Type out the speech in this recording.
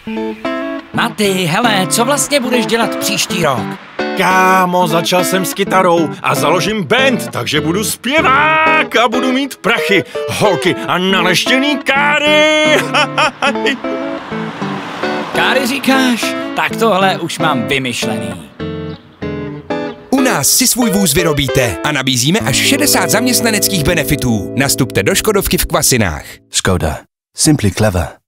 Maty, hele, co vlastně budeš dělat příští rok? Kámo, začal jsem s kytarou a založím band, takže budu zpěvák a budu mít prachy, holky a naleštěný káry. Káry říkáš? Tak tohle už mám vymyšlený. U nás si svůj vůz vyrobíte a nabízíme až 60 zaměstnaneckých benefitů. Nastupte do Škodovky v Kvasinách. Škoda. Simply clever.